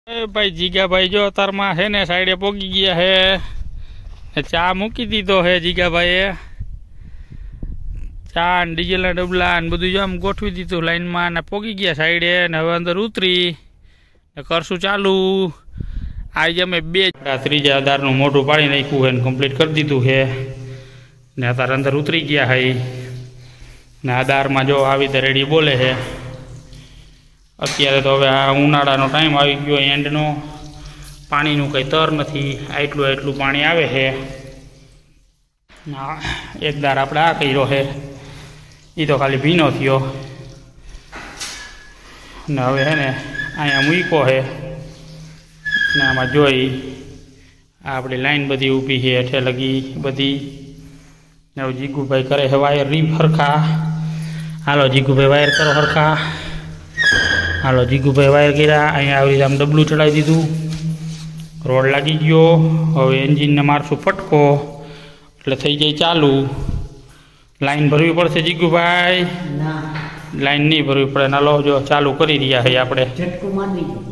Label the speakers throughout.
Speaker 1: भाई जीगा भाई जो अतार में है ने साइडे पोगी गया है। चा मूकी दीधो है जीगा भाई चा डीजल डबला बधु जो आम गोठवी दीधु लाइन में पोगी गया साइडे ने हवे अंदर उतरी करशु चालू। आज अमे बे त्रीजा आधार मोटू पाड़ी नाख्यु है कम्प्लीट कर दीधु है ने अतार अंदर उतरी गया है ने आधार में जो आ रेडी बोले है। अत्यारे तो हवे आ उनाळानो टाइम आवी गयो एंडनो पाणीनुं कई तर नथी आटलुं आटलुं पाणी आवे है। एक दार आपणे आ कर्यो है ई तो खाली भीनो थयो ने हवे है ने अहींया मूक्यो है ने आमां जोई आपणी लाइन बधी ऊभी है हेठे लगी बधी ने हवे जीगुभाई करे है वायर रीप हरखा। हालो जीगुभाई वायर करो हरखा। हालो जीगुभाई वायर कर्या अहीं आवी रीते आम डबलू चढ़ावी दीधुं रोड लागी गयो। हवे एंजीन ने मारशुं फटको एटले थई जाय चालू। लाइन भरवी पड़शे जीगुभाई ना लाइन नहीं भरवी पड़े नालो जो चालू करी रह्या है आपणे झटको मार दीधो।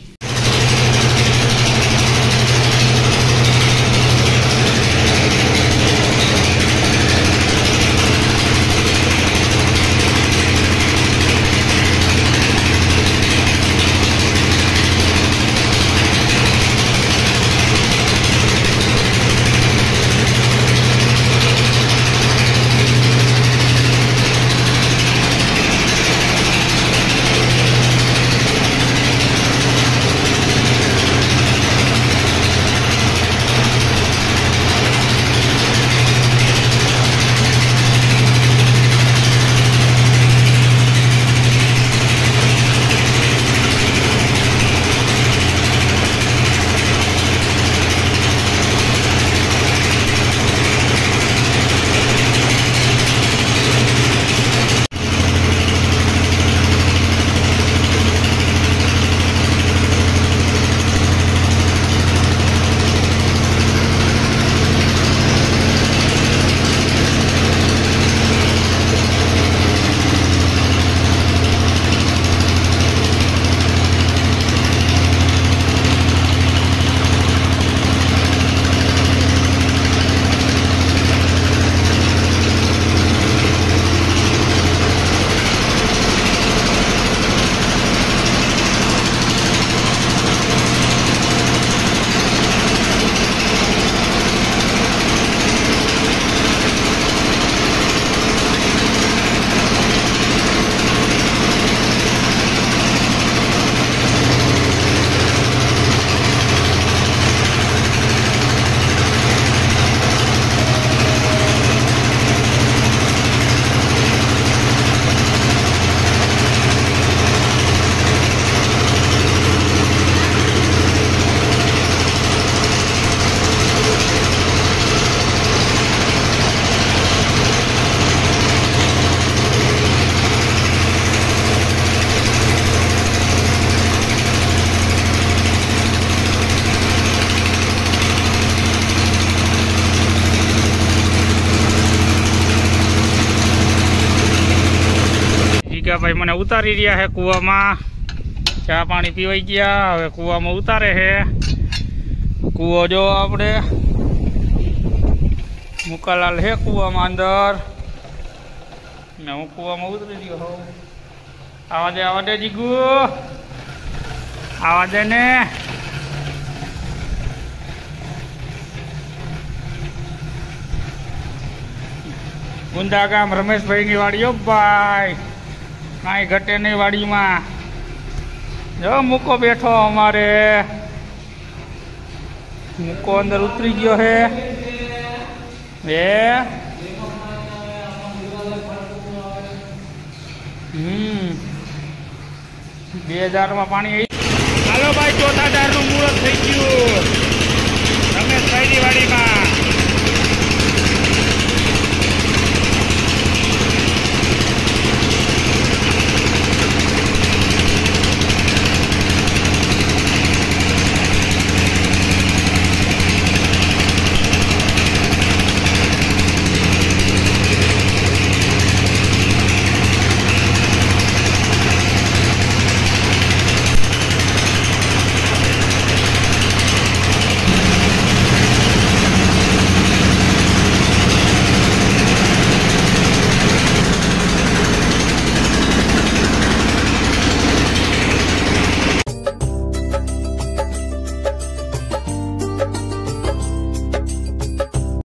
Speaker 1: भाई मैंने उतारी रिया है कुआ में चा पानी पीवाई गया हवे कुआ में उतारे है। कुओ जो आपणे मुकालाल है कुआ में अंदर ने हूँ कुआ में उतरी गयो हूँ। आवा दे जीगू आवा दे ने गुंदा गाम रमेश भाई की वाड़ी भाई कहीं घटे नहीं वाड़ी में जो मुको बैठो अमारे मुको अंदर उतरी गयो है ये 2000 में पानी। हालो भाई चौथा दार नु मुहूर्त थई गयुं रमेश भाई की वाड़ी में।